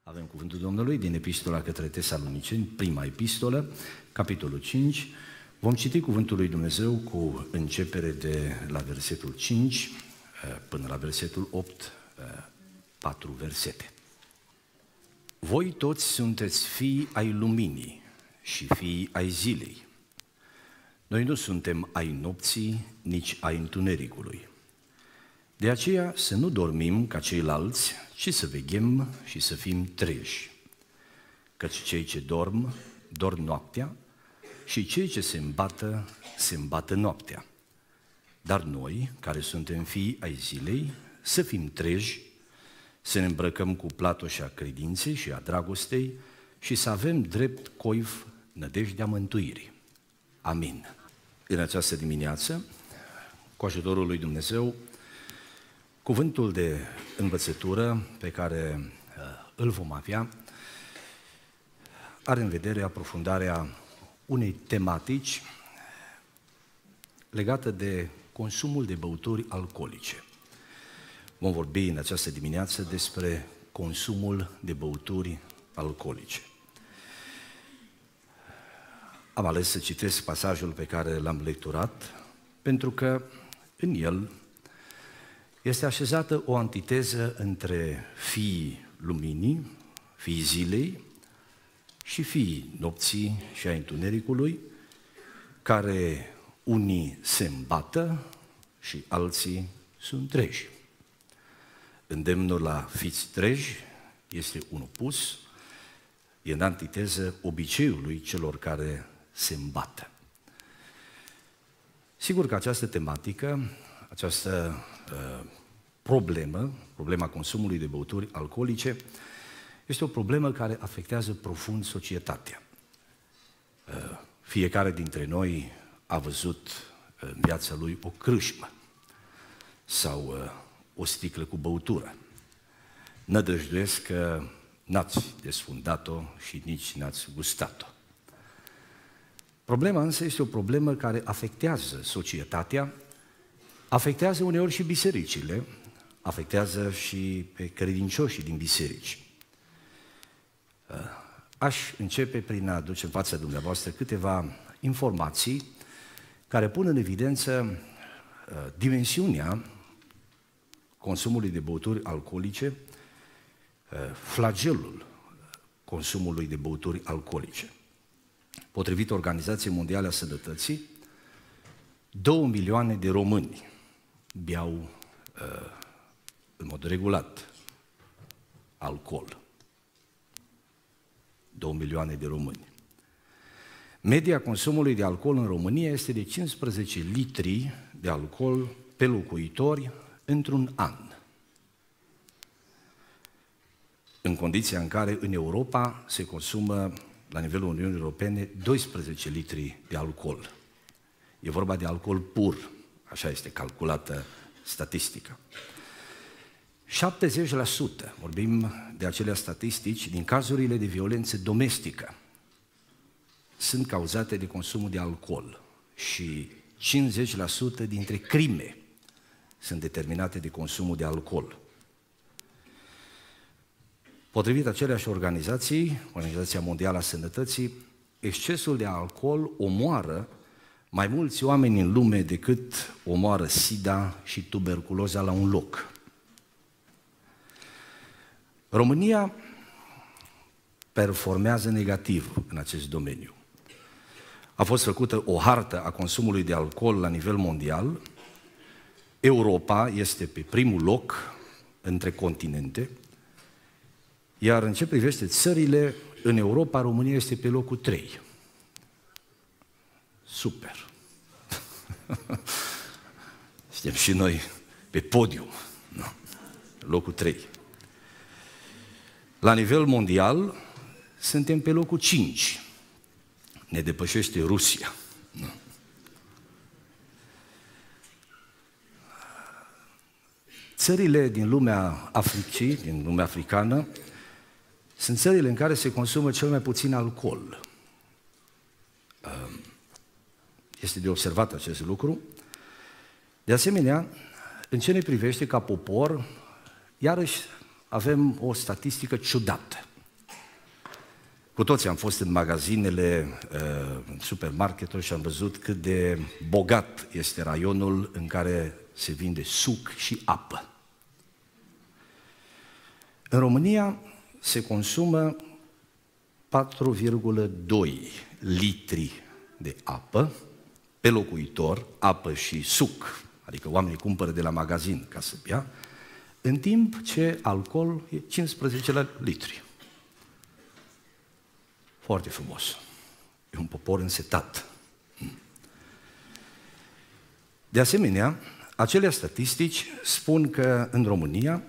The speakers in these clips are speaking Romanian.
Avem cuvântul Domnului din Epistola către Tesaloniceni, prima epistolă, capitolul 5. Vom citi cuvântul lui Dumnezeu cu începere de la versetul 5 până la versetul 8, 4 versete. Voi toți sunteți fii ai luminii și fii ai zilei. Noi nu suntem ai nopții, nici ai întunericului. De aceea să nu dormim ca ceilalți, ci să veghem și să fim treji. Căci cei ce dorm, dorm noaptea, și cei ce se îmbată noaptea. Dar noi, care suntem fii ai zilei, să fim treji, să ne îmbrăcăm cu platoșa credinței și a dragostei și să avem drept coif nădejdea mântuirii. Amin. În această dimineață, cu ajutorul lui Dumnezeu, cuvântul de învățătură pe care îl vom avea are în vedere aprofundarea unei tematici legată de consumul de băuturi alcoolice. Vom vorbi în această dimineață despre consumul de băuturi alcoolice. Am ales să citesc pasajul pe care l-am lecturat, pentru că în el este așezată o antiteză între fiii luminii, fiii zilei și fiii nopții și a întunericului, care unii se îmbată și alții sunt treji. Îndemnul la fiți treji este un opus, e în antiteză obiceiului celor care se îmbată. Sigur că această tematică, această problema consumului de băuturi alcoolice, este o problemă care afectează profund societatea. Fiecare dintre noi a văzut în viața lui o crâșmă sau o sticlă cu băutură. Nădăjduiesc că n-ați desfundat-o și nici n-ați gustat-o. Problema însă este o problemă care afectează societatea, afectează uneori și bisericile, afectează și pe credincioșii din biserici. Aș începe prin a aduce în fața dumneavoastră câteva informații care pun în evidență dimensiunea consumului de băuturi alcoolice, flagelul consumului de băuturi alcoolice. Potrivit Organizației Mondiale a Sănătății, 2 milioane de români beau în mod regulat alcool. 2 milioane de români. Media consumului de alcool în România este de 15 litri de alcool pe locuitori într-un an. În condiția în care în Europa se consumă la nivelul Uniunii Europene 12 litri de alcool. E vorba de alcool pur, așa este calculată statistica. 70%, vorbim de acelea statistici, din cazurile de violență domestică sunt cauzate de consumul de alcool și 50% dintre crime sunt determinate de consumul de alcool. Potrivit aceleași organizații, Organizația Mondială a Sănătății, excesul de alcool omoară mai mulți oameni în lume decât omoară sida și tuberculoza la un loc. România performează negativ în acest domeniu. A fost făcută o hartă a consumului de alcool la nivel mondial. Europa este pe primul loc între continente, iar în ce privește țările, în Europa, România este pe locul 3. Super! Suntem și noi pe podium, nu? Locul 3. La nivel mondial, suntem pe locul 5. Ne depășește Rusia. Nu? Țările din lumea Africii, din lumea africană, sunt țările în care se consumă cel mai puțin alcool. Este de observat acest lucru. De asemenea, în ce ne privește ca popor, iarăși avem o statistică ciudată. Cu toții am fost în magazinele, în supermarketuri și am văzut cât de bogat este raionul în care se vinde suc și apă. În România se consumă 4,2 litri de apă pe locuitor, apă și suc, adică oamenii cumpără de la magazin ca să bea, în timp ce alcool e 15 litri. Foarte frumos. E un popor însetat. De asemenea, acele statistici spun că în România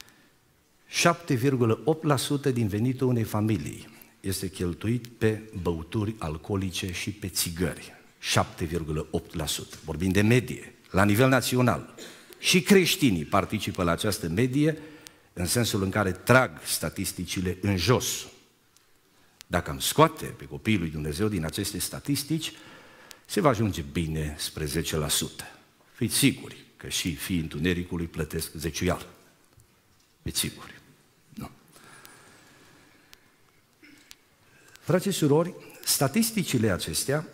7,8% din venitul unei familii este cheltuit pe băuturi alcoolice și pe țigări. 7,8%. Vorbim de medie, la nivel național. Și creștinii participă la această medie în sensul în care trag statisticile în jos. Dacă am scoate pe copiii lui Dumnezeu din aceste statistici, se va ajunge bine spre 10%. Fiți siguri că și fiii întunericului plătesc zeciuială. Fiți siguri. Nu. Frați și surori, statisticile acestea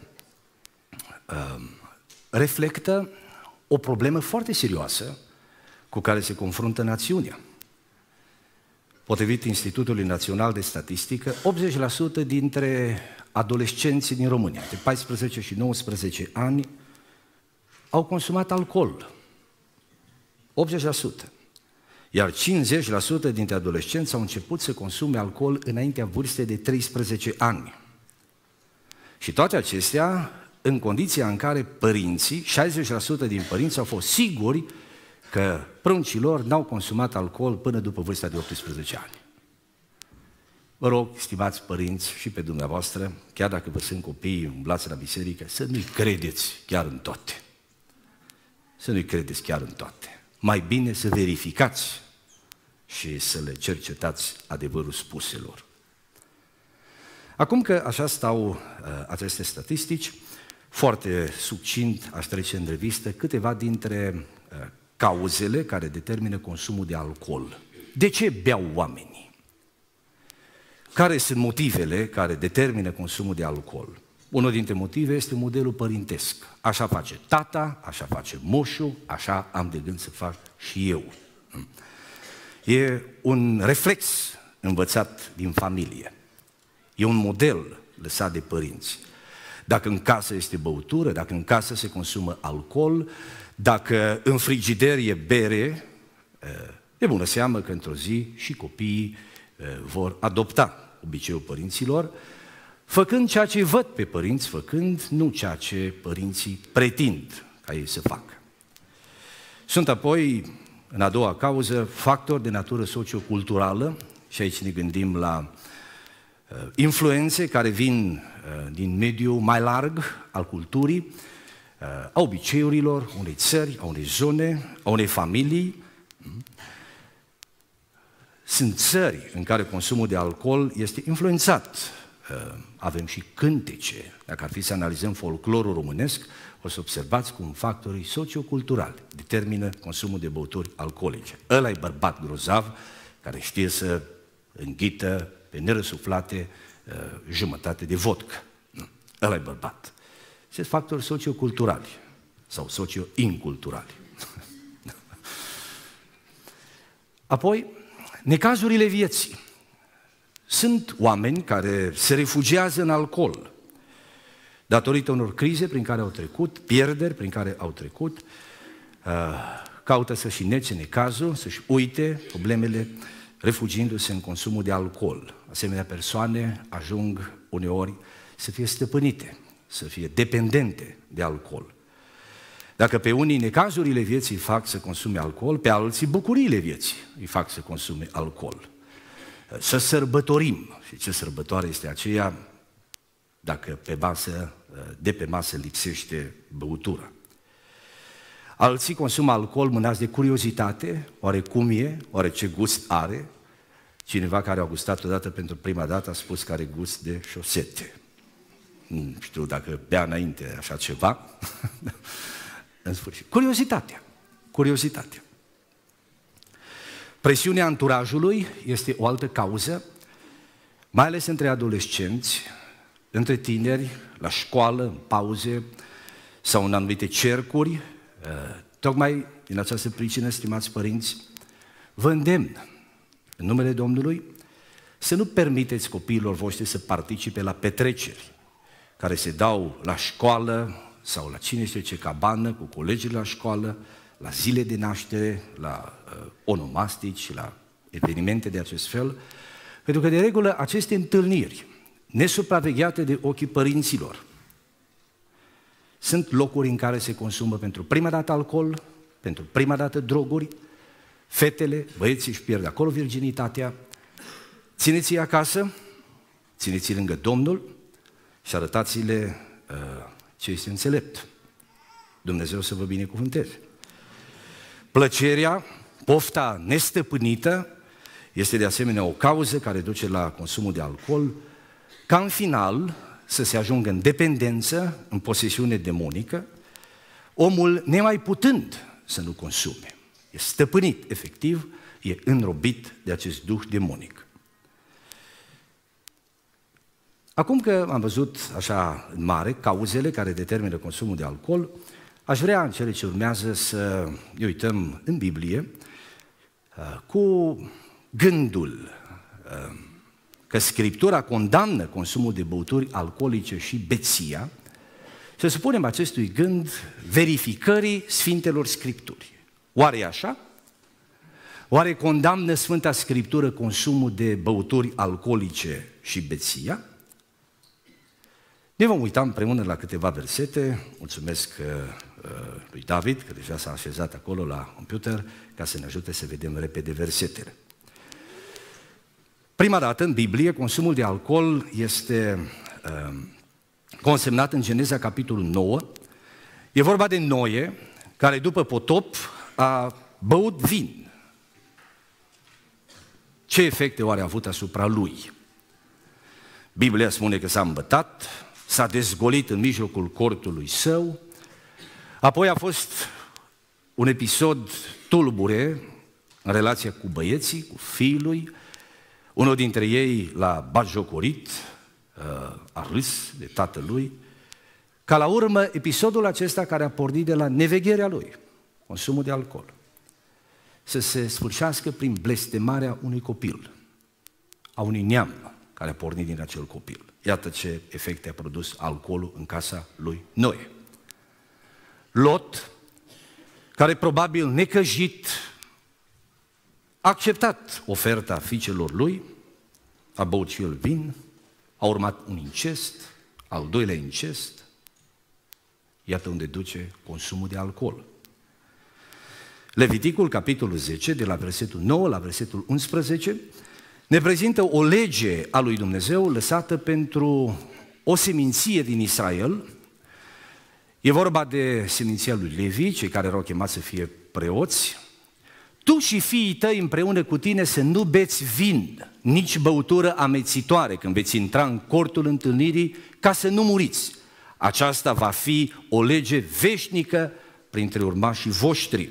reflectă o problemă foarte serioasă cu care se confruntă națiunea. Potrivit Institutului Național de Statistică, 80% dintre adolescenții din România, de 14 și 19 ani, au consumat alcool. 80%. Iar 50% dintre adolescenți au început să consume alcool înaintea vârstei de 13 ani. Și toate acestea în condiția în care părinții, 60% din părinți au fost siguri că pruncilor n-au consumat alcool până după vârsta de 18 ani. Vă rog, stimați părinți și pe dumneavoastră, chiar dacă vă sunt copiii umblați la biserică, să nu-i credeți chiar în toate. Să nu-i credeți chiar în toate. Mai bine să verificați și să le cercetați adevărul spuselor. Acum că așa stau aceste statistici, foarte succint aș trece în revistă câteva dintre cauzele care determină consumul de alcool. De ce beau oamenii? Care sunt motivele care determină consumul de alcool? Unul dintre motive este modelul părintesc. Așa face tata, așa face moșul, așa am de gând să fac și eu. E un reflex învățat din familie. E un model lăsat de părinți. Dacă în casă este băutură, dacă în casă se consumă alcool, dacă în frigider e bere, de bună seamă că într-o zi și copiii vor adopta obiceiul părinților, făcând ceea ce văd pe părinți făcând, nu ceea ce părinții pretind ca ei să facă. Sunt apoi, în a doua cauză, factori de natură socioculturală, și aici ne gândim la influențe care vin din mediul mai larg al culturii, a obiceiurilor unei țări, a unei zone, a unei familii. Sunt țări în care consumul de alcool este influențat. Avem și cântece. Dacă ar fi să analizăm folclorul românesc, o să observați cum factorii socioculturali determină consumul de băuturi alcoolice. Ăla e bărbat grozav care știe să înghită pe nerăsuflate jumătate de vodcă. Ăla e bărbat. Sunt factori socioculturali sau socio-inculturali. Apoi, necazurile vieții. Sunt oameni care se refugiază în alcool datorită unor crize prin care au trecut, pierderi prin care au trecut, caută să-și nece necazul, să-și uite problemele, refugiindu-se în consumul de alcool. Asemenea persoane ajung uneori să fie stăpânite, să fie dependente de alcool. Dacă pe unii necazurile vieții îi fac să consume alcool, pe alții bucuriile vieții îi fac să consume alcool. Să sărbătorim. Și ce sărbătoare este aceea dacă de pe masă lipsește băutura? Alții consumă alcool mânați de curiozitate, oare cum e, oare ce gust are? Cineva care a gustat odată pentru prima dată a spus că are gust de șosete. Nu știu dacă bea înainte așa ceva. În sfârșit. Curiozitatea. Presiunea anturajului este o altă cauză. mai ales între adolescenți, între tineri, la școală, în pauze sau în anumite cercuri. Tocmai din această pricină, stimați părinți, vă îndemn în numele Domnului să nu permiteți copiilor voștri să participe la petreceri care se dau la școală sau la cine știe ce cabană cu colegii la școală, la zile de naștere, la onomastici, la evenimente de acest fel, pentru că de regulă aceste întâlniri nesupravegheate de ochii părinților sunt locuri în care se consumă pentru prima dată alcool, pentru prima dată droguri, fetele, băieții își pierd acolo virginitatea. Țineți-i acasă, țineți-i lângă Domnul și arătați-le ce este înțelept. Dumnezeu să vă binecuvânteze. Plăcerea, pofta nestăpânită, este de asemenea o cauză care duce la consumul de alcool, ca în final să se ajungă în dependență, în posesiune demonică, omul nemai putând să nu consume. E stăpânit, efectiv, e înrobit de acest duh demonic. Acum că am văzut așa în mare cauzele care determină consumul de alcool, aș vrea în cele ce urmează să ne uităm în Biblie cu gândul că Scriptura condamnă consumul de băuturi alcoolice și beția, să supunem acestui gând verificării Sfintelor Scripturi. Oare e așa? Oare condamnă Sfânta Scriptură consumul de băuturi alcoolice și beția? Ne vom uita împreună la câteva versete. Mulțumesc lui David, că deja s-a așezat acolo la computer, ca să ne ajute să vedem repede versetele. Prima dată în Biblie, consumul de alcool este consemnat în Geneza, capitolul 9. E vorba de Noe, care după potop a băut vin. Ce efecte oare a avut asupra lui? Biblia spune că s-a îmbătat, s-a dezgolit în mijlocul cortului său, apoi a fost un episod tulbure în relația cu băieții, cu fiii lui. Unul dintre ei l-a batjocorit, a râs de tatălui, ca la urmă episodul acesta care a pornit de la nevegherea lui, consumul de alcool, să se sfârșească prin blestemarea unui copil, a unui neam care a pornit din acel copil. Iată ce efecte a produs alcoolul în casa lui Noe. Lot, care probabil necăjit a acceptat oferta fiicelor lui, a băut și el vin, a urmat un incest, al doilea incest, iată unde duce consumul de alcool. Leviticul, capitolul 10, de la versetul 9 la versetul 11, ne prezintă o lege a lui Dumnezeu lăsată pentru o seminție din Israel. E vorba de seminția lui Levi, cei care erau chemați să fie preoți. Tu și fiii tăi împreună cu tine să nu beți vin, nici băutură amețitoare când veți intra în cortul întâlnirii, ca să nu muriți. Aceasta va fi o lege veșnică printre urmașii voștri.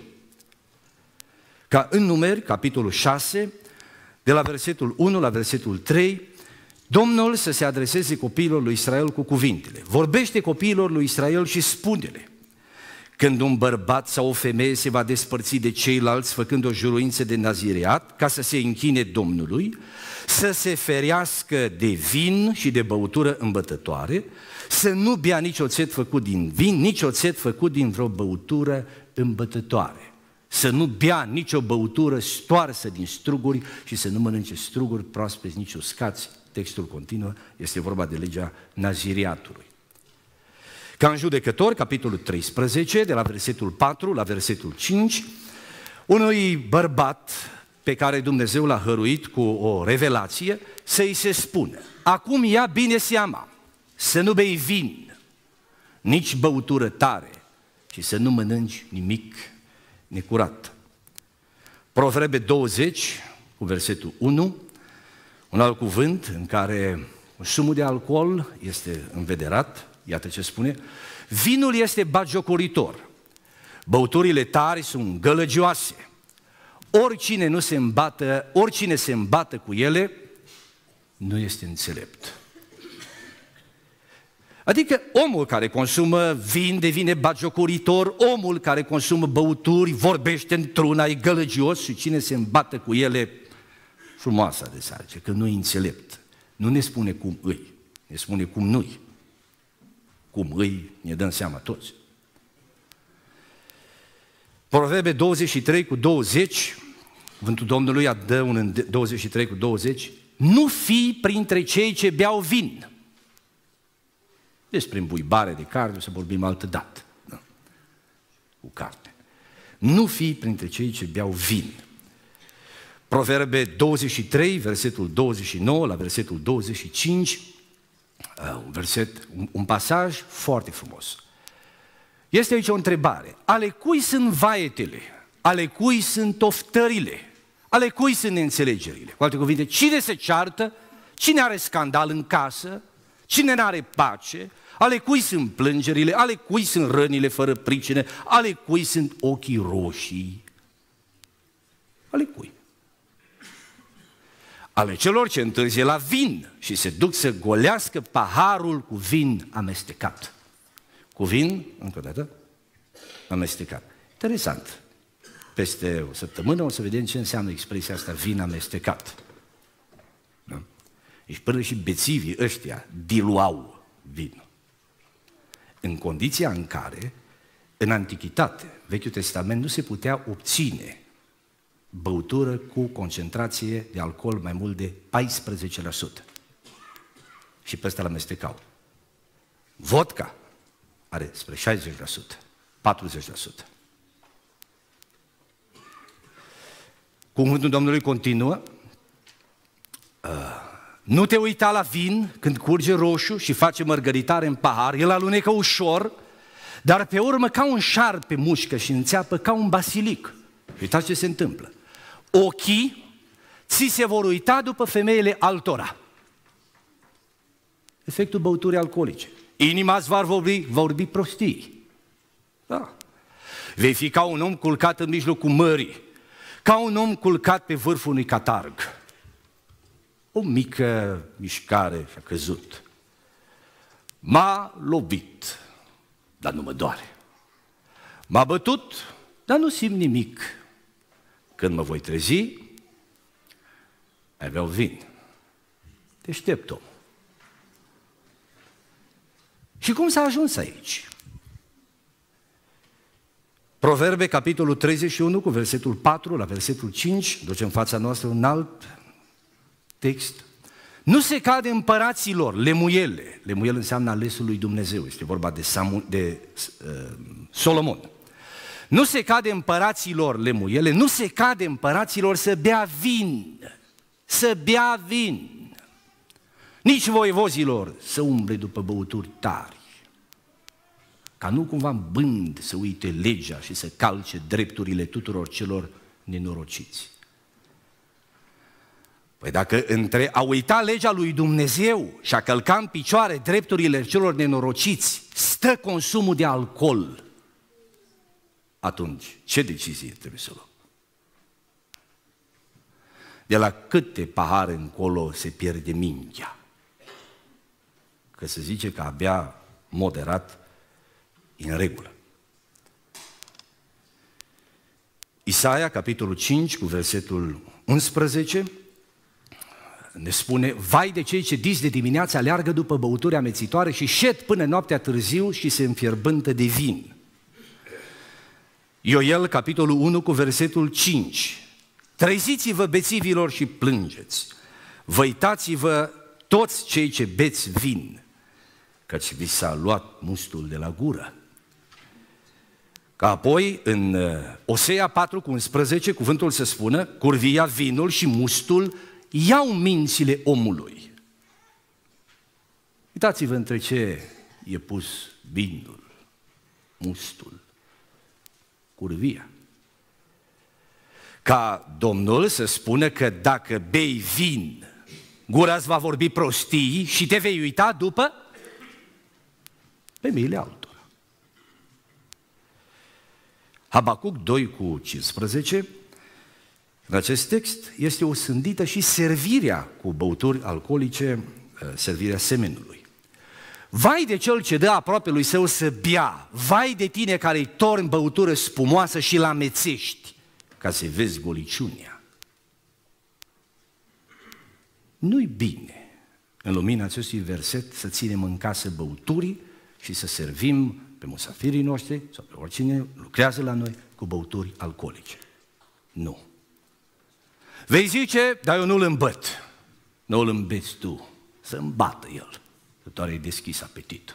Ca în Numeri, capitolul 6, de la versetul 1 la versetul 3, Domnul să se adreseze copiilor lui Israel cu cuvintele: vorbește copiilor lui Israel și spune-le: când un bărbat sau o femeie se va despărți de ceilalți făcând o juruință de nazireat ca să se închine Domnului, să se ferească de vin și de băutură îmbătătoare, să nu bea nici oțet făcut din vin, nici oțet făcut din vreo băutură îmbătătoare. Să nu bea nicio băutură stoarsă din struguri și să nu mănânce struguri proaspeți, nici uscați. Textul continuă, este vorba de legea nazireatului. Ca în Judecători, capitolul 13, de la versetul 4 la versetul 5, unui bărbat pe care Dumnezeu l-a hăruit cu o revelație, să-i se spună: acum ia bine seama, să nu bei vin, nici băutură tare și să nu mănânci nimic necurat. Proverbe 20, cu versetul 1, un alt cuvânt în care consumul de alcool este învederat, iată ce spune: vinul este batjocoritor, băuturile tari sunt gălăgioase, oricine se îmbată cu ele nu este înțelept. Adică omul care consumă vin devine batjocoritor, omul care consumă băuturi vorbește într-una, e gălăgios și cine se îmbată cu ele, frumoasa de sarge, că nu e înțelept. Nu ne spune cum îi, ne spune cum nu-i. Cum îi, ne dăm seama toți. Proverbe 23:20, cuvântul Domnului dă în 23:20, nu fii printre cei ce beau vin. Despre îmbuibare de carne, să vorbim altă dată, da? Cu carne. Nu fii printre cei ce beau vin. Proverbe 23, versetul 29 la versetul 25, un pasaj foarte frumos. Este aici o întrebare. Ale cui sunt vaetele? Ale cui sunt oftările? Ale cui sunt neînțelegerile? Cu alte cuvinte, cine se ceartă? Cine are scandal în casă? Cine n-are pace? Ale cui sunt plângerile? Ale cui sunt rănile fără pricine? Ale cui sunt ochii roșii? Ale cui? Ale celor ce întârzie la vin și se duc să golească paharul cu vin amestecat. Cu vin, încă o dată, amestecat. Interesant. Peste o săptămână o să vedem ce înseamnă expresia asta, vin amestecat. Da? Deci până și bețivii ăștia diluau vinul. În condiția în care, în Antichitate, Vechiul Testament, nu se putea obține băutură cu concentrație de alcool mai mult de 14%. Și pe ăsta l-amestecau. Vodka are spre 60%, 40%. Cuvântul Domnului continuă, nu te uita la vin când curge roșu și face mărgăritare în pahar, el alunecă ușor, dar pe urmă ca un șarpe mușcă și înțeapă ca un basilic. Uitați ce se întâmplă. Ochii ți se vor uita după femeile altora. Efectul băuturii alcoolice. Inima îți va vorbi prostii. Da. Vei fi ca un om culcat în mijlocul mării, ca un om culcat pe vârful unui catarg. O mică mișcare și a căzut. M-a lovit, dar nu mă doare. M-a bătut, dar nu simt nimic. Când mă voi trezi, mai beau vin. Deștept om. Și cum s-a ajuns aici? Proverbe, capitolul 31, cu versetul 4 la versetul 5, duce în fața noastră un alt text. Nu se cade împăraților lemuiele. Lemuiel înseamnă alesul lui Dumnezeu. Este vorba de Solomon. Nu se cade împăraților lemuiele, nu se cade împăraților să bea vin. Să bea vin. Nici voievozilor să umble după băuturi tari. Ca nu cumva în bând să uite legea și să calce drepturile tuturor celor nenorociți. Păi dacă între a uita legea lui Dumnezeu și a călca în picioare drepturile celor nenorociți stă consumul de alcool, atunci ce decizie trebuie să luăm? De la câte pahare încolo se pierde mingea? Că se zice că abia moderat e în regulă. Isaia, capitolul 5, cu versetul 11, ne spune: vai de cei ce dis de dimineață aleargă după băuturi amețitoare și șed până noaptea târziu și se înfierbântă de vin. Ioel, capitolul 1, cu versetul 5, treziți-vă bețivilor și plângeți, văitați-vă toți cei ce beți vin, căci vi s-a luat mustul de la gură. Ca apoi în Osea 4, cu 11, cuvântul se spune: curvia, vinul și mustul iau mințile omului. Uitați-vă între ce e pus vinul, mustul, curvia. Ca Domnul să spună că dacă bei vin, gura îți va vorbi prostii și te vei uita după femeile altora. Habacuc 2, cu 15, în acest text este osândită și servirea cu băuturi alcoolice, servirea semenului. Vai de cel ce dă aproapelui său să bea, vai de tine care îi torni băutură spumoasă și îl amețești, ca să vezi goliciunea. Nu-i bine, în lumina acestui verset, să ținem în casă băuturi și să servim pe musafirii noștri sau pe oricine lucrează la noi cu băuturi alcoolice. Nu. Vei zice, dar eu nu-l îmbăt. Nu îl îmbeți tu, să îmbată el, că doar ai deschis apetitul.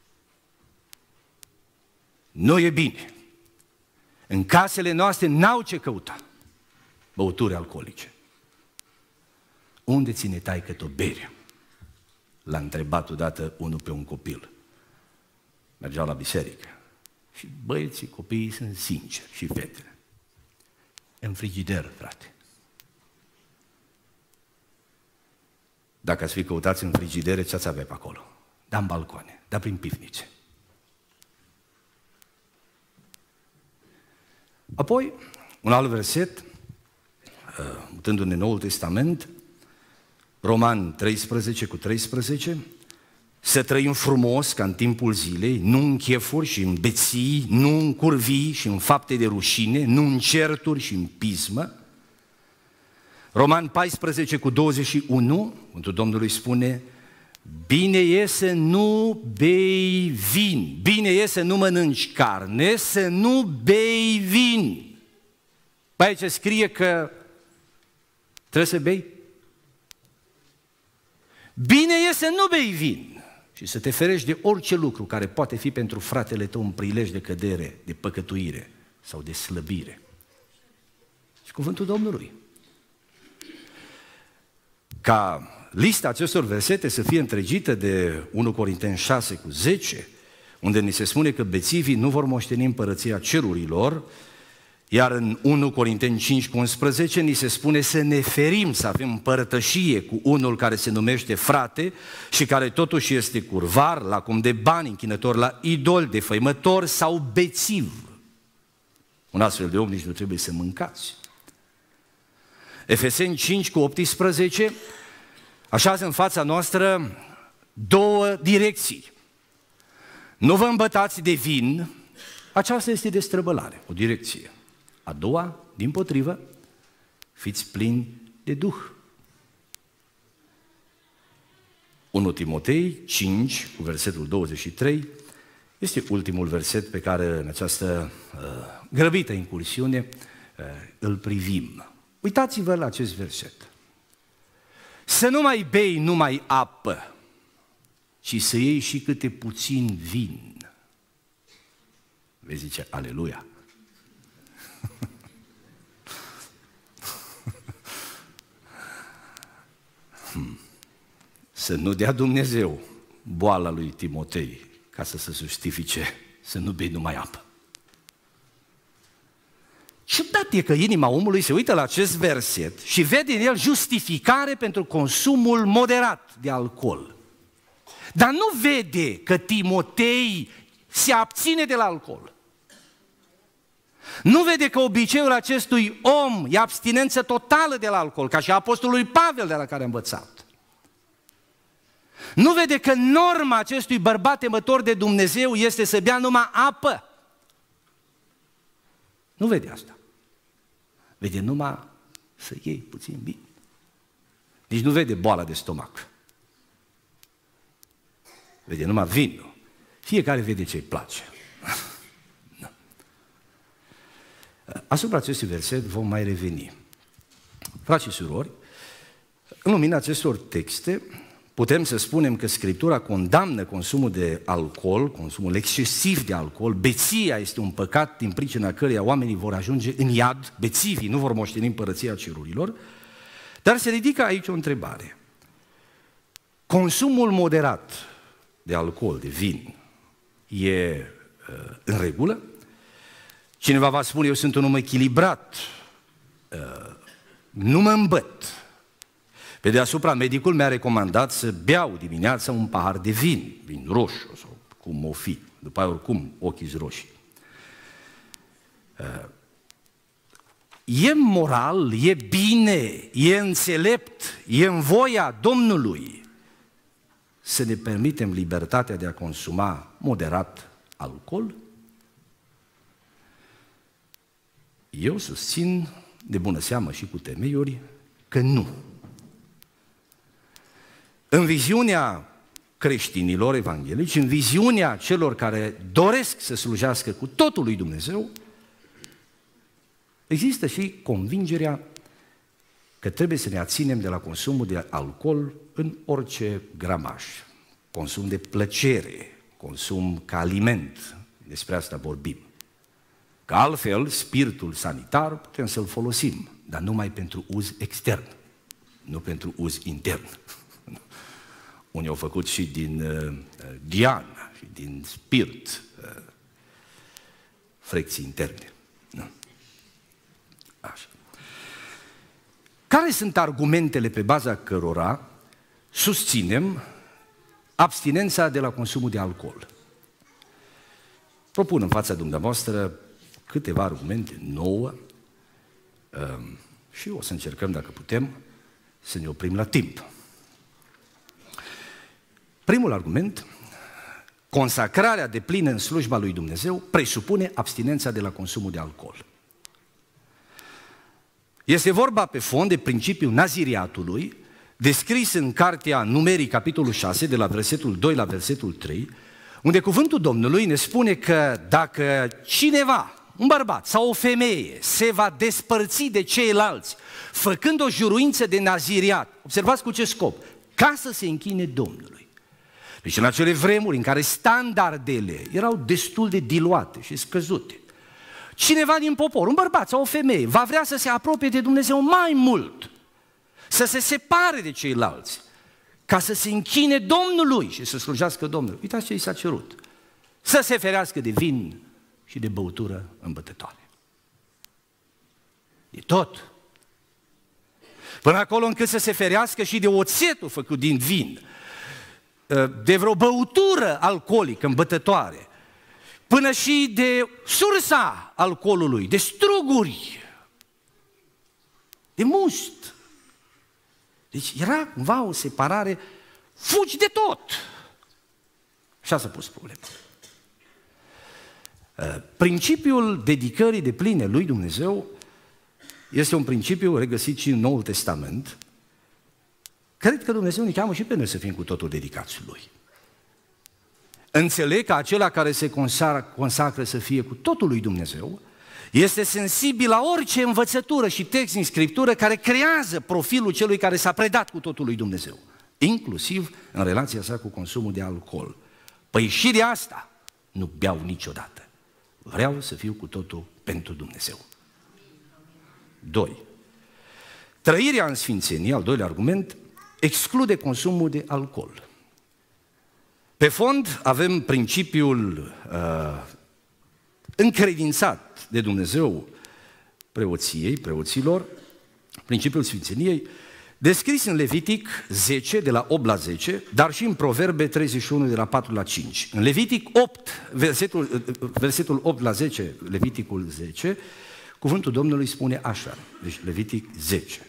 Nu e bine. În casele noastre n-au ce căuta băuturi alcoolice. Unde ține taică-tu berea? L-a întrebat odată unul pe un copil. Mergeau la biserică. Și băieții, copiii sunt sinceri și fetele. În frigider, frate. Dacă ați fi căutați în frigidere, ce ați avea pe acolo? Da în balcoane, da prin pivnițe. Apoi, un alt verset, mutându-ne în Noul Testament, Roman 13:13, să trăim frumos ca în timpul zilei, nu în chefuri și în beții, nu în curvii și în fapte de rușine, nu în certuri și în pismă. Roman 14:21, cuvântul Domnului spune, bine e să nu bei vin, bine e să nu mănânci carne, să nu bei vin. Păi aici scrie că trebuie să bei. Bine e să nu bei vin și să te ferești de orice lucru care poate fi pentru fratele tău un prilej de cădere, de păcătuire sau de slăbire. Și cuvântul Domnului. Ca lista acestor versete să fie întregită de 1 Corinteni 6:10, unde ni se spune că bețivii nu vor moșteni împărăția cerurilor, iar în 1 Corinteni 5:11 ni se spune să ne ferim, să avem împărătășie cu unul care se numește frate și care totuși este curvar, lacom de bani, închinător la idol, defăimător sau bețiv. Un astfel de om nici nu trebuie să mâncați. Efeseni 5:18 așează în fața noastră două direcții. Nu vă îmbătați de vin, aceasta este destrăbălare, o direcție. A doua, dimpotrivă, fiți plini de Duh. 1 Timotei 5, cu versetul 23, este ultimul verset pe care în această grăbită incursiune îl privim. Uitați-vă la acest verset. Să nu mai bei numai apă, ci să iei și câte puțin vin. Vezi, zice, aleluia! Să nu dea Dumnezeu boala lui Timotei ca să se justifice să nu bei numai apă. Ciudat e că inima omului se uită la acest verset și vede în el justificare pentru consumul moderat de alcool. Dar nu vede că Timotei se abține de la alcool. Nu vede că obiceiul acestui om e abstinență totală de la alcool, ca și apostolului Pavel de la care a învățat. Nu vede că norma acestui bărbat temător de Dumnezeu este să bea numai apă. Nu vede asta. Vede numai să iei puțin vin. Nici nu vede boala de stomac. Vede numai vinul. Fiecare vede ce-i place. Asupra acestui verset vom mai reveni. Frați și surori, în lumina acestor texte, putem să spunem că Scriptura condamnă consumul de alcool, consumul excesiv de alcool. Beția este un păcat din pricina căreia oamenii vor ajunge în iad, bețivii nu vor moșteni împărăția cerurilor, dar se ridică aici o întrebare. Consumul moderat de alcool, de vin, e în regulă? Cineva va spune, eu sunt un om echilibrat, nu mă îmbăt. Pe deasupra, medicul mi-a recomandat să beau dimineața un pahar de vin roșu sau cum o fi, după aia oricum ochii roșii. e moral, e bine, e înțelept, e în voia Domnului să ne permitem libertatea de a consuma moderat alcool? Eu susțin, de bună seamă și cu temeiuri, că nu. În viziunea creștinilor evanghelici, în viziunea celor care doresc să slujească cu totul lui Dumnezeu, există și convingerea că trebuie să ne abținem de la consumul de alcool în orice gramaj. Consum de plăcere, consum ca aliment, despre asta vorbim. Că altfel, spiritul sanitar putem să-l folosim, dar numai pentru uz extern, nu pentru uz intern. Unii au făcut și din ghian și din spirit frecții interne. Nu. Așa. Care sunt argumentele pe baza cărora susținem abstinența de la consumul de alcool? Propun în fața dumneavoastră câteva argumente nouă și o să încercăm, dacă putem, să ne oprim la timp. Primul argument, consacrarea deplină în slujba lui Dumnezeu presupune abstinența de la consumul de alcool. Este vorba pe fond de principiul naziriatului, descris în cartea Numerii, capitolul 6, de la versetul 2 la versetul 3, unde cuvântul Domnului ne spune că dacă cineva, un bărbat sau o femeie, se va despărți de ceilalți, făcând o juruință de naziriat, observați cu ce scop? Ca să se închine Domnului. Deci în acele vremuri în care standardele erau destul de diluate și scăzute, cineva din popor, un bărbat sau o femeie, va vrea să se apropie de Dumnezeu mai mult, să se separe de ceilalți, ca să se închine Domnului și să slujească Domnului. Uitați ce i s-a cerut. Să se ferească de vin și de băutură îmbătătoare. E tot. Până acolo încât să se ferească și de oțetul făcut din vin, de vreo băutură alcoolică îmbătătoare, până și de sursa alcoolului, de struguri, de must. Deci era cumva o separare, fugi de tot. Așa s-a pus problema. Principiul dedicării depline lui Dumnezeu este un principiu regăsit și în Noul Testament. Cred că Dumnezeu ne cheamă și pe noi să fim cu totul dedicați lui. Înțeleg că acela care se consacră să fie cu totul lui Dumnezeu este sensibil la orice învățătură și text din Scriptură care creează profilul celui care s-a predat cu totul lui Dumnezeu, inclusiv în relația sa cu consumul de alcool. Păi și de asta nu beau niciodată. Vreau să fiu cu totul pentru Dumnezeu. 2. Trăirea în sfințenie, al doilea argument, exclude consumul de alcool. Pe fond avem principiul încredințat de Dumnezeu preoților, principiul sfințeniei, descris în Levitic 10, de la 8 la 10, dar și în Proverbe 31, de la 4 la 5. În Levitic 8, versetul 8 la 10, Leviticul 10, cuvântul Domnului spune așa, deci Levitic 10.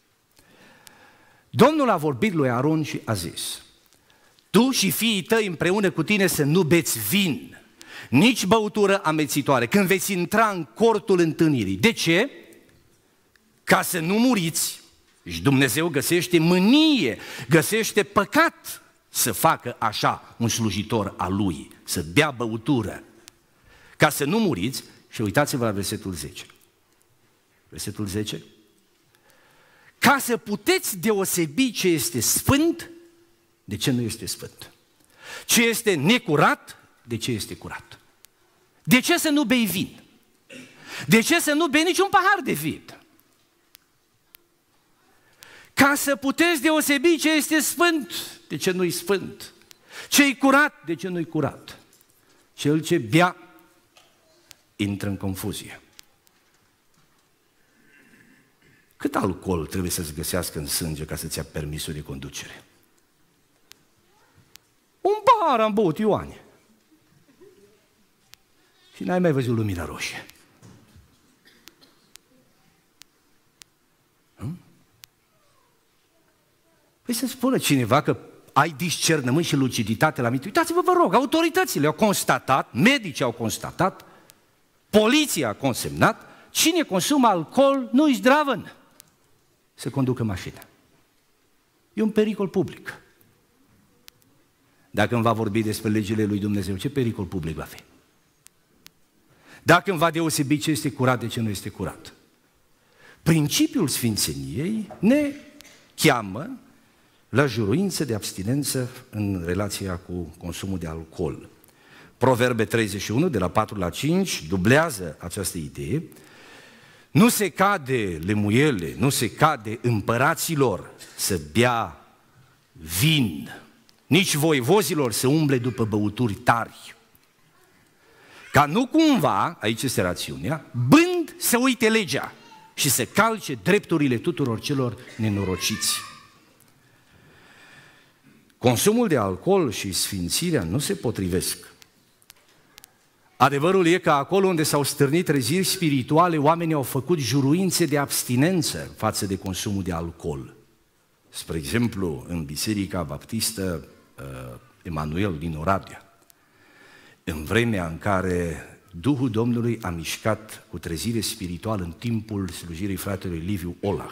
Domnul a vorbit lui Aron și a zis: tu și fiii tăi împreună cu tine să nu beți vin, nici băutură amețitoare, când veți intra în cortul întâlnirii. De ce? Ca să nu muriți. Și Dumnezeu găsește mânie, găsește păcat să facă așa un slujitor al lui, să bea băutură. Ca să nu muriți, și uitați-vă la versetul 10. Versetul 10. Ca să puteți deosebi ce este sfânt de ce nu este sfânt. Ce este necurat de ce este curat. De ce să nu bei vin? De ce să nu bei niciun pahar de vin? Ca să puteți deosebi ce este sfânt de ce nu-i sfânt. Ce-i curat de ce nu-i curat. Cel ce bea intră în confuzie. Cât alcool trebuie să-ți găsească în sânge ca să-ți ia permisul de conducere? Un pahar am băut, Ioane. Și n-ai mai văzut lumina roșie. Păi să spună cineva că ai discernământ și luciditate la minte. Uitați-vă, vă rog, autoritățile au constatat, medicii au constatat, poliția a consemnat, cine consumă alcool nu-i zdravăn să conducă mașina. E un pericol public. Dacă îmi va vorbi despre legile lui Dumnezeu, ce pericol public va fi? Dacă îmi va deosebi ce este curat de ce nu este curat? Principiul sfințeniei ne cheamă la juruință de abstinență în relația cu consumul de alcool. Proverbe 31, de la 4 la 5, dublează această idee. Nu se cade lemuiele, nu se cade împăraților să bea vin, nici voivozilor să umble după băuturi tari. Ca nu cumva, aici este rațiunea, bând să uite legea și să calce drepturile tuturor celor nenorociți. Consumul de alcool și sfințirea nu se potrivesc. Adevărul e că acolo unde s-au stârnit treziri spirituale, oamenii au făcut juruințe de abstinență față de consumul de alcool. Spre exemplu, în Biserica Baptistă Emanuel din Oradea, în vremea în care Duhul Domnului a mișcat cu trezire spirituală în timpul slujirii fratelui Liviu Olah.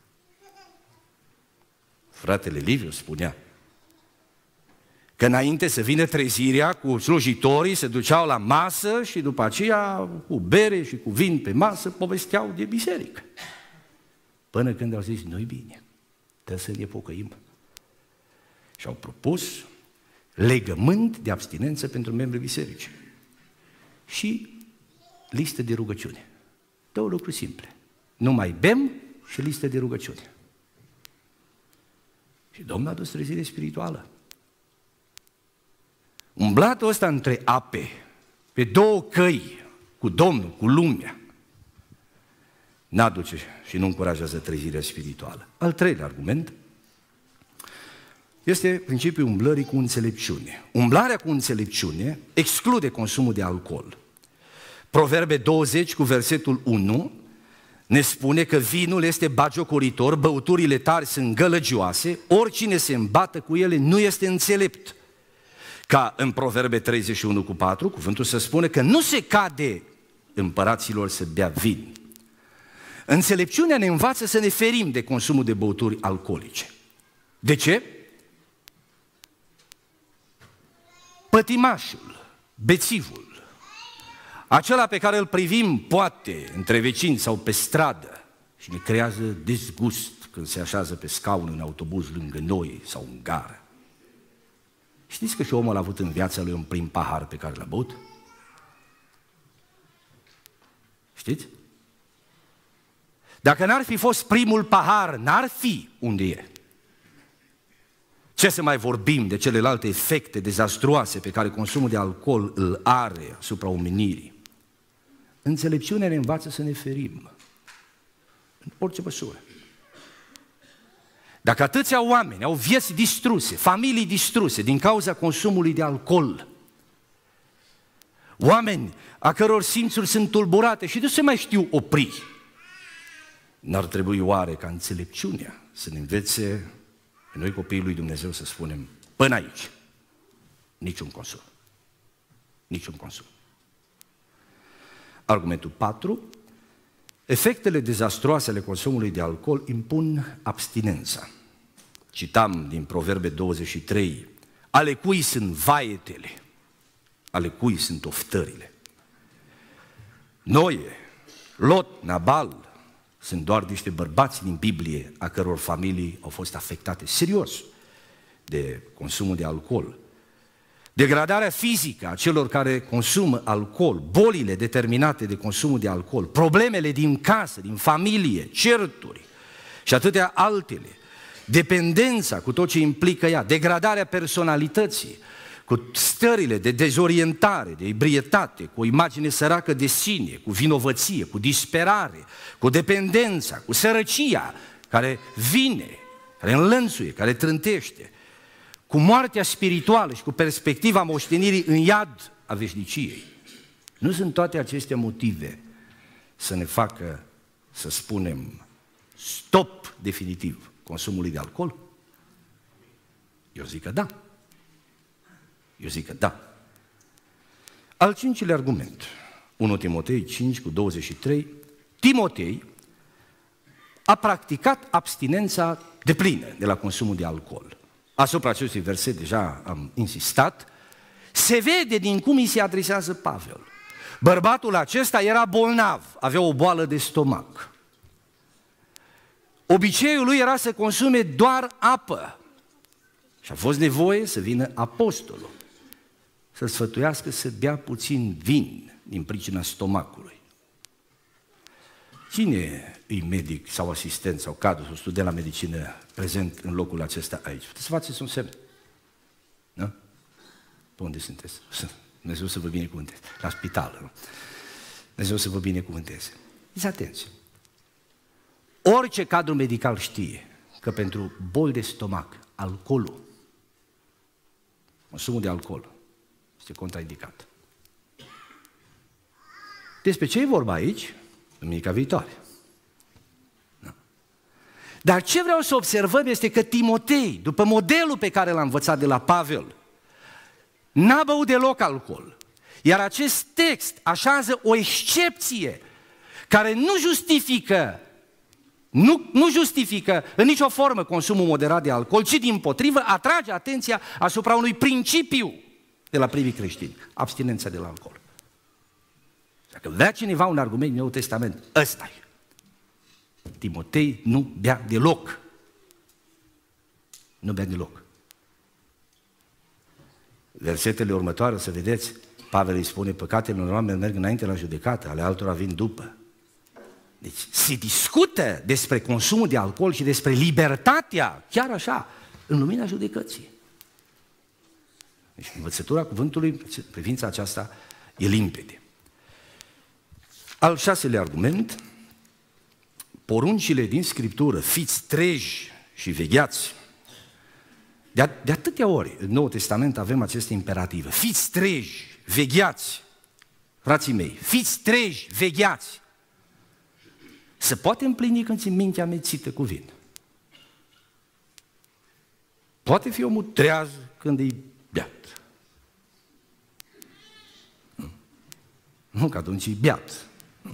Fratele Liviu spunea că înainte să vină trezirea, cu slujitorii se duceau la masă și după aceea cu bere și cu vin pe masă povesteau de biserică. Până când au zis, nu-i bine, trebuie să ne pocăim. Și au propus legământ de abstinență pentru membrii bisericii și listă de rugăciune. Două lucruri simple. Nu mai bem și listă de rugăciune. Și Domnul a dus trezire spirituală. Umblatul ăsta între ape, pe două căi, cu Domnul, cu lumea, n-aduce și nu încurajează trezirea spirituală. Al treilea argument este principiul umblării cu înțelepciune. Umblarea cu înțelepciune exclude consumul de alcool. Proverbe 20 cu versetul 1 ne spune că vinul este bagiocoritor, băuturile tari sunt gălăgioase, oricine se îmbată cu ele nu este înțelept. Ca în Proverbe 31 cu 4, cuvântul se spune că nu se cade împăraților să bea vin. Înțelepciunea ne învață să ne ferim de consumul de băuturi alcoolice. De ce? Pătimașul, bețivul, acela pe care îl privim poate între vecini sau pe stradă și ne creează dezgust când se așează pe scaun în autobuz lângă noi sau în gară. Știți că și omul a avut în viața lui un prim pahar pe care l-a băut? Știți? Dacă n-ar fi fost primul pahar, n-ar fi unde e. Ce să mai vorbim de celelalte efecte dezastruoase pe care consumul de alcool îl are asupra omenirii? Înțelepciunea ne învață să ne ferim în orice măsură. Dacă atâția oameni au vieți distruse, familii distruse din cauza consumului de alcool, oameni a căror simțuri sunt tulburate și nu se mai știu opri, n-ar trebui oare ca înțelepciunea să ne învețe pe noi copiii lui Dumnezeu să spunem până aici, niciun consum, niciun consum. Argumentul 4. Efectele dezastruoase ale consumului de alcool impun abstinența. Citam din Proverbe 23, ale cui sunt vaetele, ale cui sunt oftările. Noe, Lot, Nabal sunt doar niște bărbați din Biblie a căror familii au fost afectate serios de consumul de alcool. Degradarea fizică a celor care consumă alcool, bolile determinate de consumul de alcool, problemele din casă, din familie, certuri și atâtea altele, dependența cu tot ce implică ea, degradarea personalității, cu stările de dezorientare, de ebrietate, cu o imagine săracă de sine, cu vinovăție, cu disperare, cu dependența, cu sărăcia care vine, care înlănțuie, care trântește, cu moartea spirituală și cu perspectiva moștenirii în iad a veșniciei. Nu sunt toate aceste motive să ne facă să spunem stop definitiv consumului de alcool? Eu zic că da. Eu zic că da. Al cincilea argument, 1 Timotei 5:23, Timotei a practicat abstinența deplină de la consumul de alcool. Asupra acestui verset deja am insistat. Se vede din cum îi se adresează Pavel. Bărbatul acesta era bolnav, avea o boală de stomac. Obiceiul lui era să consume doar apă. Și a fost nevoie să vină apostolul, să sfătuiască să bea puțin vin din pricina stomacului. Cine e medic sau asistent sau cadru sau student la medicină prezent în locul acesta aici? Puteți să faceți un semn? Nu? Pe unde sunteți? Dumnezeu să vă binecuvânteze. La spital, nu? Dumnezeu să vă binecuvânteze. Fiți atenți. Orice cadru medical știe că pentru boli de stomac, alcoolul, consumul de alcool, este contraindicat. Despre ce e vorba aici? Duminica viitoare. Da. Dar ce vreau să observăm este că Timotei, după modelul pe care l-a învățat de la Pavel, n-a băut deloc alcool. Iar acest text așează o excepție care nu justifică în nicio formă consumul moderat de alcool, ci dimpotrivă atrage atenția asupra unui principiu de la primii creștini, abstinența de la alcool. Dacă vrea cineva un argument din Noul Testament, ăsta-i. Timotei nu bea deloc. Nu bea deloc. Versetele următoare, să vedeți, Pavel îi spune, păcatele unor oameni merg înainte la judecată, ale altora vin după. Deci se discută despre consumul de alcool și despre libertatea, chiar așa, în lumina judecății. Deci învățătura cuvântului, privința aceasta, e limpede. Al șaselea argument, poruncile din Scriptură, fiți treji și vegheați. De atâtea ori în Noul Testament avem aceste imperative. Fiți treji, vegheați. Frații mei, fiți treji, vegheați. Se poate împlini când ți mintea amețită cu vin. Poate fi omul treaz când e beat. Nu, că atunci e beat.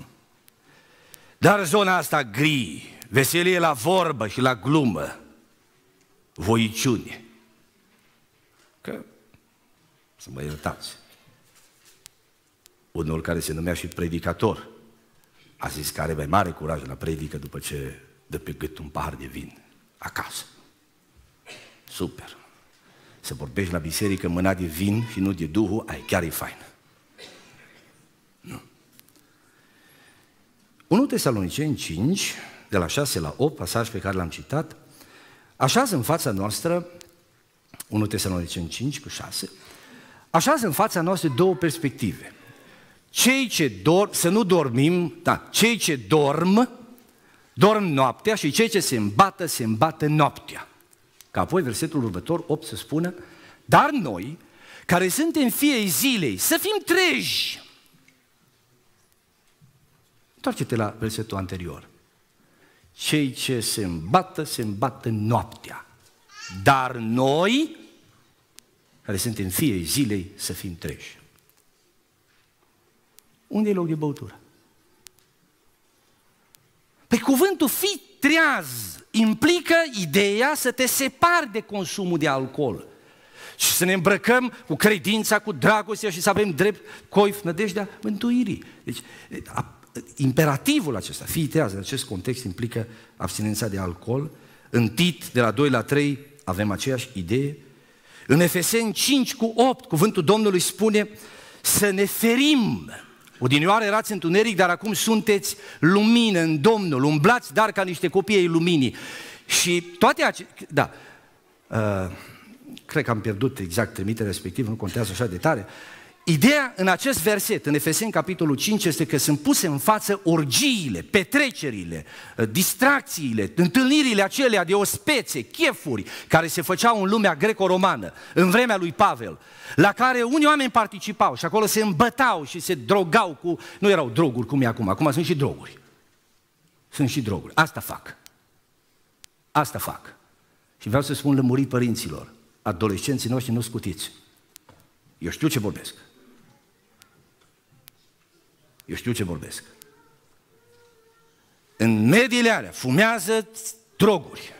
Dar zona asta gri, veselie la vorbă și la glumă, voiciune. Că, să mă iertați, unul care se numea și predicator a zis că are mai mare curaj la predică după ce dă pe gât un pahar de vin acasă. Super! Să vorbești la biserică mâna de vin și nu de Duhul, ai chiar e fain. Nu. 1 Tesaloniceni 5, de la 6 la 8, pasaj pe care l-am citat, așează în fața noastră, 1 Tesaloniceni 5 cu 6, așează în fața noastră două perspective. Cei ce dorm, să nu dormim, da, cei ce dorm noaptea și cei ce se îmbată noaptea. Ca apoi versetul următor, 8, să spună, dar noi, care suntem fiii zilei, să fim treji. Întoarce-te la versetul anterior. Cei ce se îmbată noaptea. Dar noi, care suntem fiii zilei, să fim treji. Unde e loc de băutură? Pe cuvântul fi treaz implică ideea să te separi de consumul de alcool și să ne îmbrăcăm cu credința, cu dragostea și să avem drept coif nădejdea mântuirii. Deci, imperativul acesta, fii treaz, în acest context implică abstinența de alcool. În Tit, de la 2 la 3, avem aceeași idee. În Efeseni 5 cu 8, cuvântul Domnului spune să ne ferim. Odinioară erați întuneric, dar acum sunteți lumină în Domnul, umblați dar ca niște copii ai luminii. Și toate acestea, da, cred că am pierdut exact trimiterea respectivă, nu contează așa de tare. Ideea în acest verset, în Efeseni capitolul 5, este că sunt puse în față orgiile, petrecerile, distracțiile, întâlnirile acelea de ospețe, chefuri, care se făceau în lumea greco-romană, în vremea lui Pavel, la care unii oameni participau și acolo se îmbătau și se drogau cu... Nu erau droguri cum e acum, acum sunt și droguri. Sunt și droguri. Asta fac. Asta fac. Și vreau să spun lămurit părinților, adolescenții noștri nu scutiți. Eu știu ce vorbesc. Eu știu ce vorbesc. În mediile alea fumează droguri.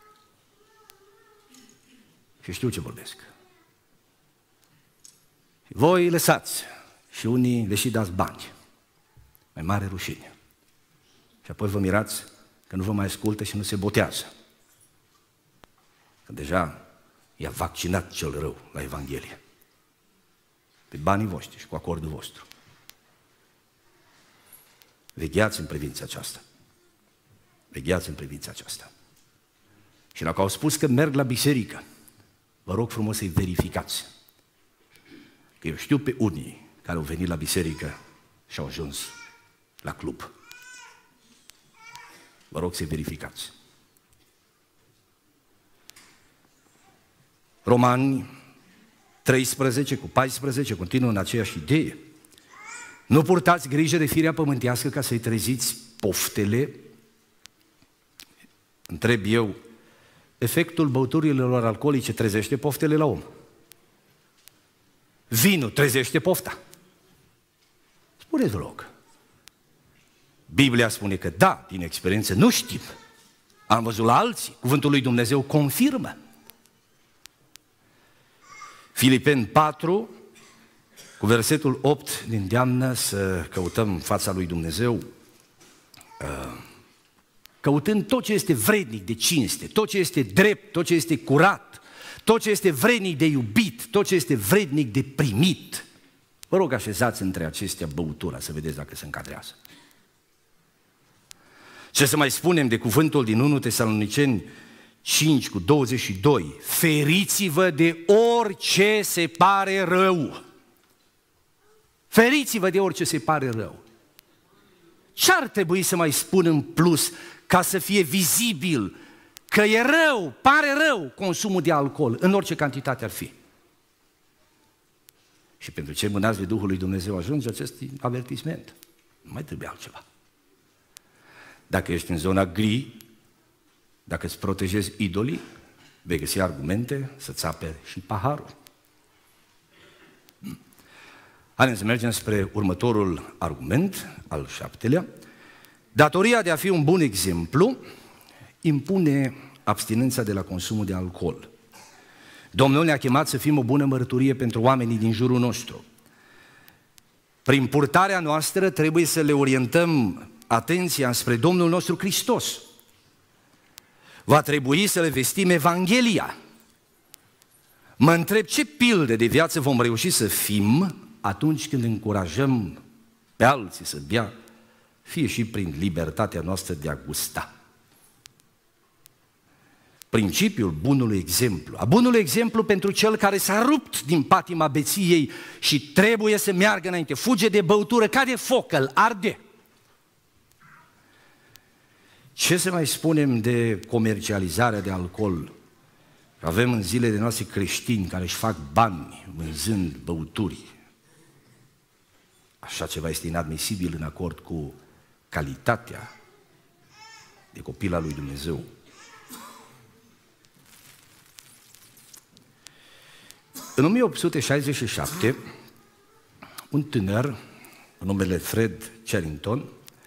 Și știu ce vorbesc. Voi lăsați și unii le și dați bani. Mai mare rușine. Și apoi vă mirați că nu vă mai ascultă și nu se botează. Că deja i-a vaccinat cel rău la Evanghelie. Pe banii voștri și cu acordul vostru. Vegheați în privința aceasta. Vegheați în privința aceasta. Și dacă au spus că merg la biserică, vă rog frumos să-i verificați. Că eu știu pe unii care au venit la biserică și au ajuns la club. Vă rog să-i verificați. Romani 13 cu 14 continuă în aceeași idee. Nu purtați grijă de firea pământească ca să-i treziți poftele. Întreb eu, efectul băuturilor alcoolice trezește poftele la om? Vinul trezește pofta? Spuneți, vă rog. Biblia spune că da, din experiență nu știm. Am văzut la alții, cuvântul lui Dumnezeu confirmă. Filipeni 4, cu versetul 8, ne îndeamnă să căutăm fața lui Dumnezeu, căutând tot ce este vrednic de cinste, tot ce este drept, tot ce este curat, tot ce este vrednic de iubit, tot ce este vrednic de primit. Vă rog, așezați între acestea băutura, să vedeți dacă se încadrează. Ce să mai spunem de cuvântul din 1 Tesaloniceni 5 cu 22? Feriți-vă de orice se pare rău. Feriți-vă de orice se pare rău. Ce ar trebui să mai spun în plus ca să fie vizibil că e rău, pare rău consumul de alcool, în orice cantitate ar fi? Și pentru cei mânați de Duhul lui Dumnezeu ajunge acest avertisment. Nu mai trebuie altceva. Dacă ești în zona gri, dacă îți protejezi idolii, vei găsi argumente să-ți aperi și paharul. Haideți să mergem spre următorul argument, al 7-lea. Datoria de a fi un bun exemplu impune abstinența de la consumul de alcool. Domnul ne-a chemat să fim o bună mărturie pentru oamenii din jurul nostru. Prin purtarea noastră trebuie să le orientăm atenția spre Domnul nostru Hristos. Va trebui să le vestim Evanghelia. Mă întreb ce pilde de viață vom reuși să fim atunci când încurajăm pe alții să bea, fie și prin libertatea noastră de a gusta. Principiul bunului exemplu, a bunului exemplu pentru cel care s-a rupt din patima beției și trebuie să meargă înainte, fuge de băutură ca de foc, îl arde. Ce să mai spunem de comercializarea de alcool? Avem în zilele noastre creștini care își fac bani vânzând băuturi. Așa ceva este inadmisibil în acord cu calitatea de copil al lui Dumnezeu. În 1867, un tânăr, în numele Fred Charrington,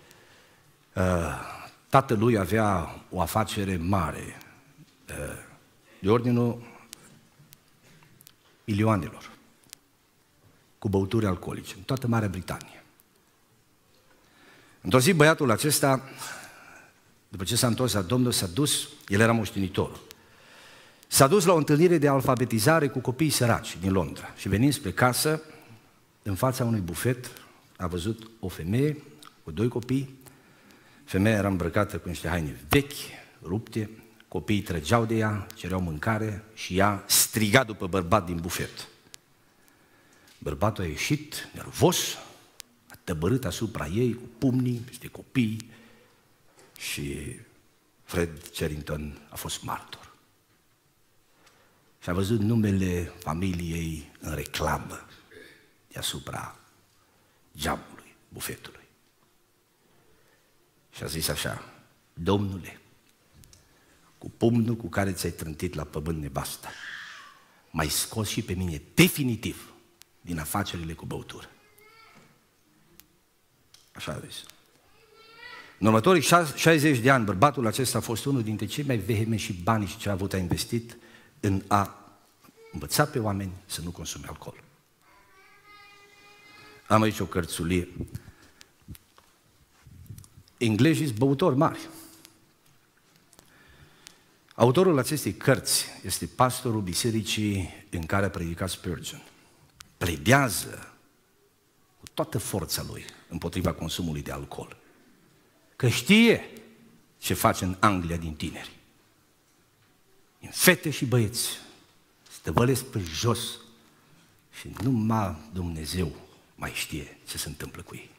tatălui avea o afacere mare, de ordinul milioanelor, cu băuturi alcoolice, în toată Marea Britanie. Într-o zi băiatul acesta, după ce s-a întors la Domnul, s-a dus, el era moștenitor, s-a dus la o întâlnire de alfabetizare cu copiii săraci din Londra și venind spre casă, în fața unui bufet, a văzut o femeie cu 2 copii. Femeia era îmbrăcată cu niște haine vechi, rupte, copiii trăgeau de ea, cereau mâncare și ea striga după bărbat din bufet. Bărbatul a ieșit, nervos, a tăbărât asupra ei cu pumnii peste copii și Fred Charrington a fost martor. Și a văzut numele familiei în reclamă deasupra geamului bufetului. Și a zis așa: Domnule, cu pumnul cu care ți-ai trântit la pământ nevasta, m-ai scos și pe mine definitiv din afacerile cu băutură. Așa a zis. În următorii 60 de ani, bărbatul acesta a fost unul dintre cei mai vehemenți și bani și ce a avut a investit în a învăța pe oameni să nu consume alcool. Am aici o cărțulie. Englezii sunt băutori mari. Autorul acestei cărți este pastorul bisericii în care a predicat Spurgeon. Pledează cu toată forța lui împotriva consumului de alcool. Că știe ce face în Anglia din tineri. În fete și băieți stăvălesc pe jos și numai Dumnezeu mai știe ce se întâmplă cu ei.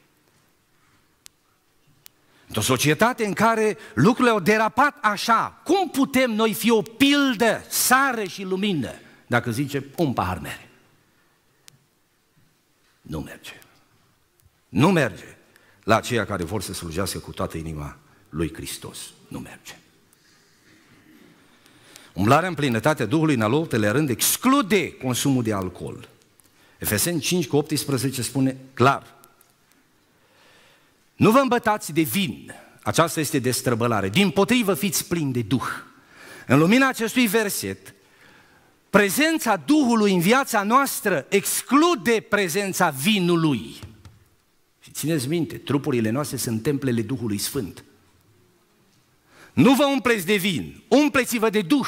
Într-o societate în care lucrurile au derapat așa, cum putem noi fi o pildă, sare și lumină, dacă zice un pahar mere? Nu merge. Nu merge la aceia care vor să slujească cu toată inima lui Hristos. Nu merge. Umblarea în plinătatea Duhului în al 8-lea rând exclude consumul de alcool. Efeseni 5:18 spune clar: nu vă îmbătați de vin, aceasta este destrăbălare, dimpotrivă fiți plini de Duh. În lumina acestui verset, prezența Duhului în viața noastră exclude prezența vinului. Și țineți minte, trupurile noastre sunt templele Duhului Sfânt. Nu vă umpleți de vin, umpleți-vă de Duh.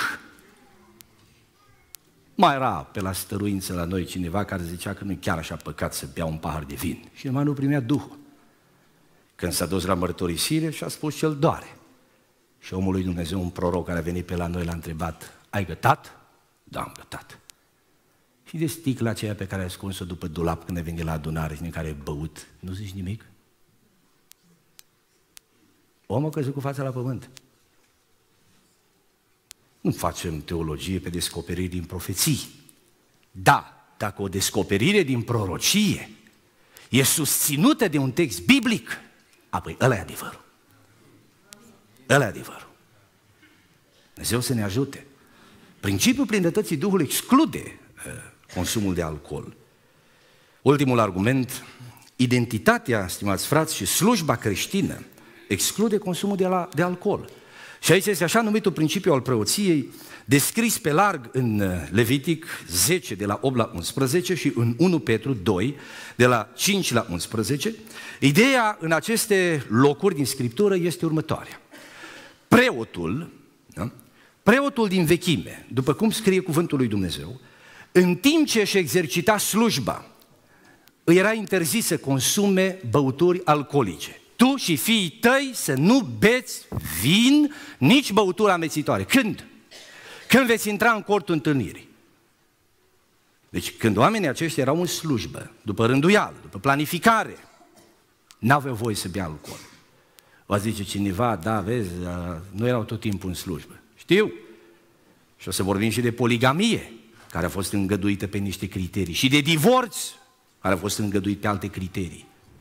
Mai era pe la stăruință la noi cineva care zicea că nu e chiar așa păcat să bea un pahar de vin. Și numai nu primea Duhul. Când s-a dus la mărturisire și a spus ce îl doare. Și omul lui Dumnezeu, un proroc care a venit pe la noi, l-a întrebat: ai gătat? Da, am gătat. Și de sticla aceea pe care ai ascuns-o după dulap când ai venit la adunare și din care ai băut, nu zici nimic? Omul a căzut cu fața la pământ. Nu facem teologie pe descoperiri din profeții. Da, dacă o descoperire din prorocie e susținută de un text biblic, apoi ăla e adevărul. Ăla e adevărul. Dumnezeu să ne ajute. Principiul plinătății Duhului exclude consumul de alcool. Ultimul argument: identitatea, stimați frați, și slujba creștină exclude consumul de alcool. Și aici este așa numitul principiu al preoției, descris pe larg în Levitic 10 de la 8 la 11 și în 1 Petru 2 de la 5 la 11. Ideea în aceste locuri din Scriptură este următoarea. Preotul din vechime, după cum scrie cuvântul lui Dumnezeu, în timp ce își exercita slujba, îi era interzis să consume băuturi alcoolice. Tu și fiii tăi să nu beți vin, nici băuturi amețitoare. Când? Când veți intra în cortul întâlnirii. Deci când oamenii aceștia erau în slujbă, după rânduială, după planificare, n-aveau voie să bea alcool. Va zice cineva: da, vezi, nu erau tot timpul în slujbă. Știu. Și o să vorbim și de poligamie, care a fost îngăduită pe niște criterii, și de divorț, care a fost îngăduit pe alte criterii.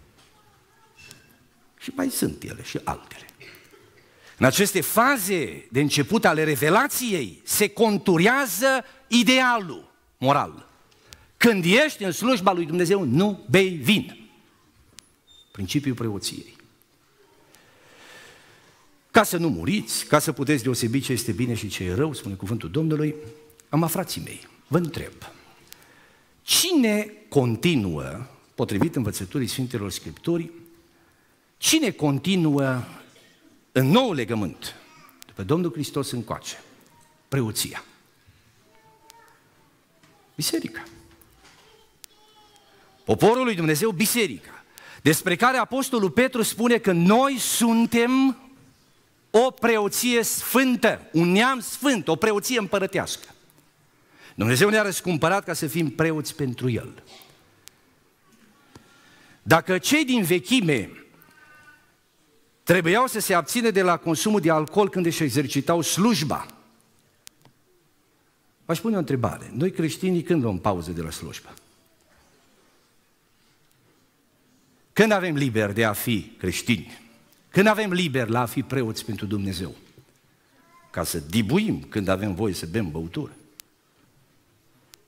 Și mai sunt ele și altele. În aceste faze de început ale revelației se conturează idealul moral. Când ești în slujba lui Dumnezeu, nu bei vin. Principiul preoției. Ca să nu muriți, ca să puteți deosebi ce este bine și ce e rău, spune cuvântul Domnului, frații mei, vă întreb: cine continuă, potrivit învățăturii Sfintelor Scripturii, cine continuă în nou legământ, după Domnul Hristos încoace? Preoția. Biserica. Poporul lui Dumnezeu, biserica, despre care Apostolul Petru spune că noi suntem o preoție sfântă, un neam sfânt, o preoție împărătească. Dumnezeu ne-a răscumpărat ca să fim preoți pentru El. Dacă cei din vechime trebuiau să se abțină de la consumul de alcool când își exercitau slujba, v-aș pune o întrebare: noi creștinii când luăm pauză de la slujbă? Când avem liber de a fi creștini? Când avem liber la a fi preoți pentru Dumnezeu? Ca să dibuim când avem voie să bem băutură.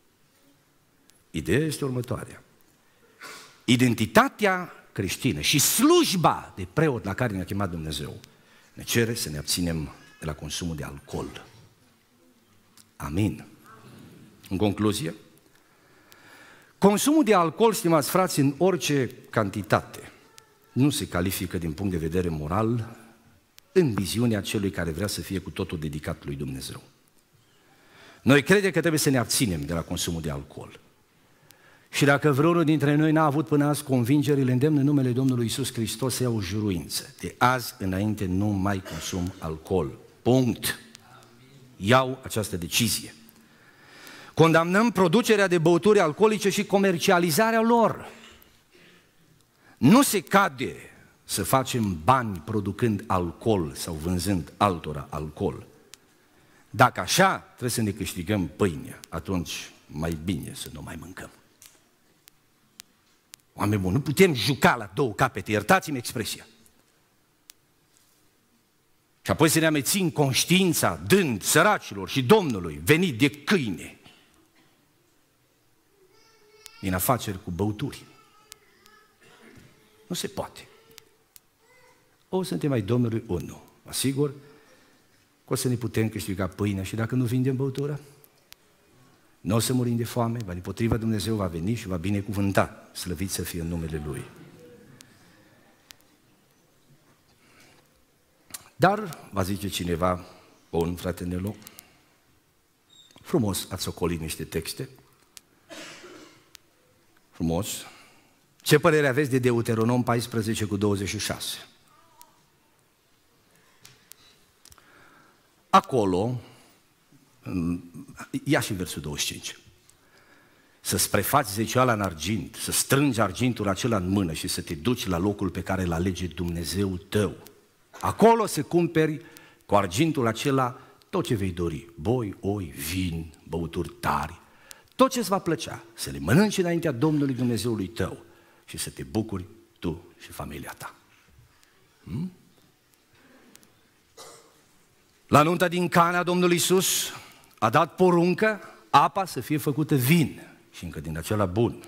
Ideea este următoarea. Identitatea creștină și slujba de preot la care ne-a chemat Dumnezeu ne cere să ne abținem de la consumul de alcool. Amin. În concluzie, consumul de alcool, stimați frați, în orice cantitate, nu se califică din punct de vedere moral în viziunea celui care vrea să fie cu totul dedicat lui Dumnezeu. Noi credem că trebuie să ne abținem de la consumul de alcool. Și dacă vreunul dintre noi n-a avut până azi convingerile, îndemn în numele Domnului Iisus Hristos să iau o juruință. De azi înainte nu mai consum alcool. Punct. Iau această decizie. Condamnăm producerea de băuturi alcoolice și comercializarea lor. Nu se cade să facem bani producând alcool sau vânzând altora alcool. Dacă așa trebuie să ne câștigăm pâinea, atunci mai bine să nu mai mâncăm. Oameni buni, nu putem juca la două capete, iertați-mi expresia. Și apoi să ne amețim conștiința dând săracilor și Domnului venit de câine din afaceri cu băuturi. Nu se poate. O suntem ai Domnului unu. Asigur că o să ne putem câștiga pâinea și dacă nu vindem băutura, nu o să murim de foame, va dimpotrivă Dumnezeu va veni și va binecuvânta, slăvit să fie în numele Lui. Dar, va zice cineva, bun, frate Nelu, frumos ați ocolit niște texte, frumos. Ce părere aveți de Deuteronom 14:26? Acolo, ia și versul 25. Să-ți prefaci zecioala în argint, să strângi argintul acela în mână și să te duci la locul pe care îl alege Dumnezeu tău. Acolo să cumperi cu argintul acela tot ce vei dori, boi, oi, vin, băuturi tari, tot ce îți va plăcea, să le mănânci înaintea Domnului Dumnezeului tău și să te bucuri tu și familia ta. La nunta din Cana, Domnul Iisus a dat poruncă apa să fie făcută vin și încă din acela bun.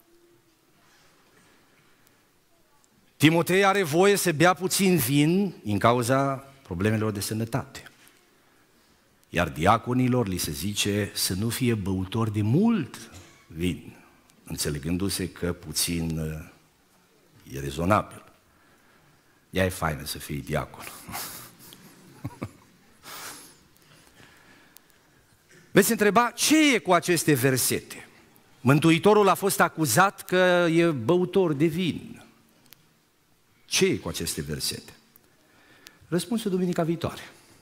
Timotei are voie să bea puțin vin din cauza problemelor de sănătate. Iar diaconilor li se zice să nu fie băutori de mult vin, înțelegându-se că puțin e rezonabil. Ea e faină să fii diacon. Veți întreba, ce e cu aceste versete? Mântuitorul a fost acuzat că e băutor de vin. Ce e cu aceste versete? Răspunsul duminica viitoare.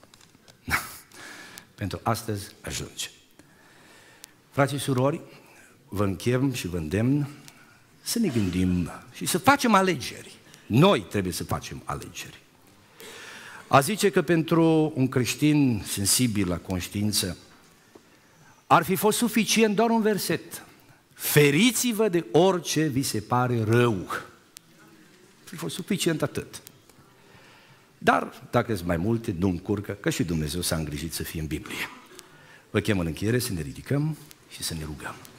Pentru astăzi ajunge. Frații și surori, vă închem și vă îndemn să ne gândim și să facem alegeri. Noi trebuie să facem alegeri. A zice că pentru un creștin sensibil la conștiință ar fi fost suficient doar un verset. Feriți-vă de orice vi se pare rău. Ar fi fost suficient atât. Dar, dacă sunt mai multe, nu încurcă, că și Dumnezeu s-a îngrijit să fie în Biblie. Vă chem în încheiere să ne ridicăm și să ne rugăm.